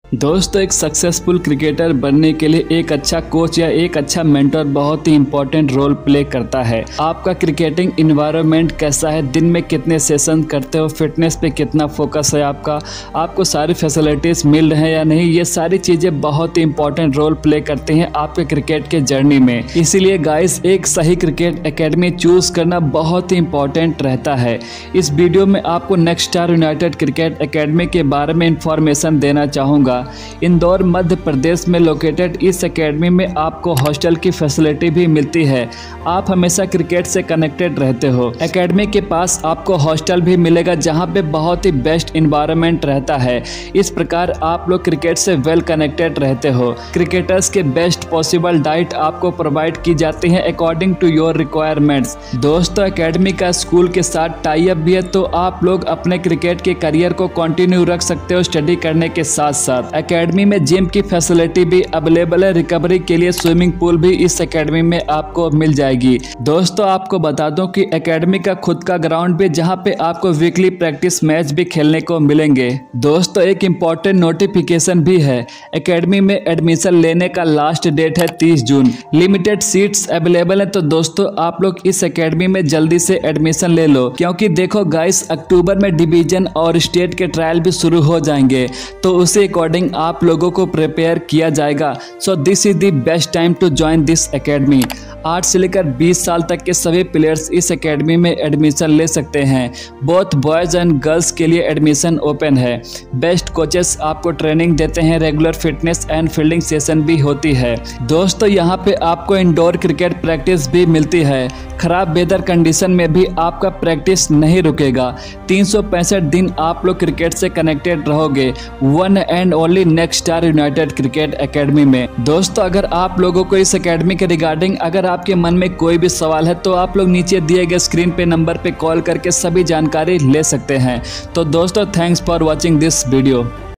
दोस्तों, एक successful cricketer बनने के लिए एक अच्छा कोच या एक अच्छा मेंटर बहुत ही इंपॉर्टेंट रोल प्ले करता है। आपका क्रिकेटिंग इन्वायरमेंट कैसा है, दिन में कितने सेशन करते हो, फिटनेस पे कितना फोकस है आपको सारी फैसिलिटीज़ मिल रहे हैं या नहीं, ये सारी चीज़ें बहुत ही इंपॉर्टेंट रोल प्ले करती हैं आपके क्रिकेट के जर्नी में। इसीलिए गाइस, एक सही क्रिकेट एकेडमी चूज़ करना बहुत ही इंपॉर्टेंट रहता है। इस वीडियो में आपको next star united cricket academy के बारे में इंफॉर्मेशन देना चाहूँगा। इंदौर मध्य प्रदेश में लोकेटेड इस एकेडमी में आपको हॉस्टल की फैसिलिटी भी मिलती है। आप हमेशा क्रिकेट से कनेक्टेड रहते हो। एकेडमी के पास आपको हॉस्टल भी मिलेगा जहां पे बहुत ही बेस्ट एनवायरनमेंट रहता है। इस प्रकार आप लोग क्रिकेट से वेल कनेक्टेड रहते हो। क्रिकेटर्स के बेस्ट पॉसिबल डाइट आपको प्रोवाइड की जाती है अकॉर्डिंग टू योर रिक्वायरमेंट्स। दोस्तों, एकेडमी का स्कूल के साथ टाई अप भी है, तो आप लोग अपने क्रिकेट के करियर को कंटिन्यू रख सकते हो स्टडी करने के साथ साथ। एकेडमी में जिम की फैसिलिटी भी अवेलेबल है। रिकवरी के लिए स्विमिंग पूल भी इस एकेडमी में आपको मिल जाएगी। दोस्तों, आपको बता दूं कि एकेडमी का खुद का ग्राउंड भी, जहां पे आपको वीकली प्रैक्टिस मैच भी खेलने को मिलेंगे। दोस्तों, एक इम्पॉर्टेंट नोटिफिकेशन भी है। एकेडमी में एडमिशन लेने का लास्ट डेट है 30 जून। लिमिटेड सीट्स अवेलेबल है, तो दोस्तों आप लोग इस एकेडमी में जल्दी से एडमिशन ले लो, क्योंकि देखो गाइस, अक्टूबर में डिवीजन और स्टेट के ट्रायल भी शुरू हो जाएंगे, तो उसी अकॉर्डिंग आप लोगों को प्रिपेयर किया जाएगा। So this is the best time to join this academy. 8 से लेकर 20 साल तक के सभी प्लेयर्स इस एकेडमी में एडमिशन ले सकते हैं। बोथ बॉयज एंड गर्ल्स के लिए एडमिशन ओपन है। बेस्ट कोचेस आपको ट्रेनिंग देते हैं। Regular fitness and fielding session भी होती है। दोस्तों, यहाँ पे आपको इंडोर क्रिकेट प्रैक्टिस भी मिलती है। खराब वेदर कंडीशन में भी आपका प्रैक्टिस नहीं रुकेगा। 365 दिन आप लोग क्रिकेट से कनेक्टेड रहोगे, one and only next star united cricket academy में। दोस्तों, अगर आप लोगों को इस एकेडमी के रिगार्डिंग अगर आपके मन में कोई भी सवाल है, तो आप लोग नीचे दिए गए स्क्रीन पे नंबर पे कॉल करके सभी जानकारी ले सकते हैं। तो दोस्तों, thanks for watching this video.